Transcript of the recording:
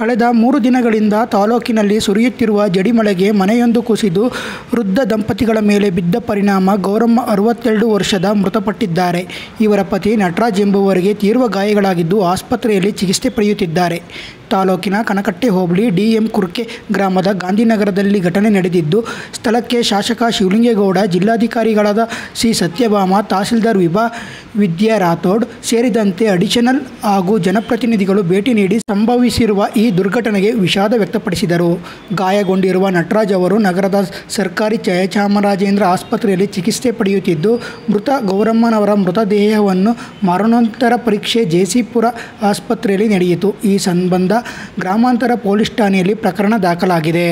ಕಳೆದ 3 ದಿನಗಳಿಂದ ತಾಲೂಕಿನಲ್ಲಿ ಸುರಿಯುತ್ತಿರುವ ಜಡಿಮಳೆಗೆ ಮನೆಯೊಂದು ಕುಸಿದು ವೃದ್ಧ ದಂಪತಿಗಳ ಮೇಲೆ ಬಿದ್ದ ಪರಿಣಾಮ ಗೌರಮ್ಮ 62 ವರ್ಷದ ಮೃತಪಟ್ಟಿದ್ದಾರೆ. ಇವರ ಪತಿ ನಟರಾಜ್ ಎಂಬುವರಿಗೆ ತೀವ್ರ ಗಾಯಗಳಾಗಿದ್ದು ಆಸ್ಪತ್ರೆಯಲ್ಲಿ ಚಿಕಿತ್ಸೆ ಪಡೆಯುತ್ತಿದ್ದಾರೆ. ತಾಲೂಕಿನ ಕನಕಟ್ಟೆ ಹೋಬಳಿ ಡಿ.ಎಂ. ಕುರ್ಕೆ ಗ್ರಾಮದ ಗಾಂಧಿನಗರದಲ್ಲಿ ಘಟನೆ ನಡೆದಿದ್ದು, ಸ್ಥಳಕ್ಕೆ ಶಾಸಕ ಶಿವಲಿಂಗೇಗೌಡ, ಜಿಲ್ಲಾಧಿಕಾರಿಗಳಾದ ಸಿ. ಸತ್ಯಭಾಮ, ತಹಸೀಲ್ದಾರ್ ವಿದ್ಯಾ ರಾಥೋಡ್ ಸೇರಿದಂತೆ ಅಡಿಷನಲ್ ಹಾಗೂ ಜನಪ್ರತಿನಿಧಿಗಳು ಭೇಟಿ ನೀಡಿ ಸಂಭವಿಸಿರುವ ಈ ದುರ್ಘಟನೆಗೆ ವಿಷಾದ ವ್ಯಕ್ತಪಡಿಸಿದರು. ಗಾಯಗೊಂಡಿರುವ ನಟರಾಜ್ ಅವರು ನಗರದ ಸರ್ಕಾರಿ ಜಯಚಾಮರಾಜೇಂದ್ರ ಆಸ್ಪತ್ರೆಯಲ್ಲಿ ಚಿಕಿತ್ಸೆ ಪಡೆಯುತ್ತಿದ್ದು, ಮೃತ ಗೌರಮ್ಮನವರ ಮೃತದೇಹವನ್ನು ಮರಣೋತ್ತರ ಪರೀಕ್ಷೆ ಜೆ.ಸಿ.ಪುರ ಆಸ್ಪತ್ರೆಯಲ್ಲಿ ನಡೆಯಿತು. ಈ ಸಂಬಂಧ ಗ್ರಾಮಾಂತರ ಪೊಲೀಸ್ ಠಾಣೆಯಲ್ಲಿ ಪ್ರಕರಣ ದಾಖಲಾಗಿದೆ.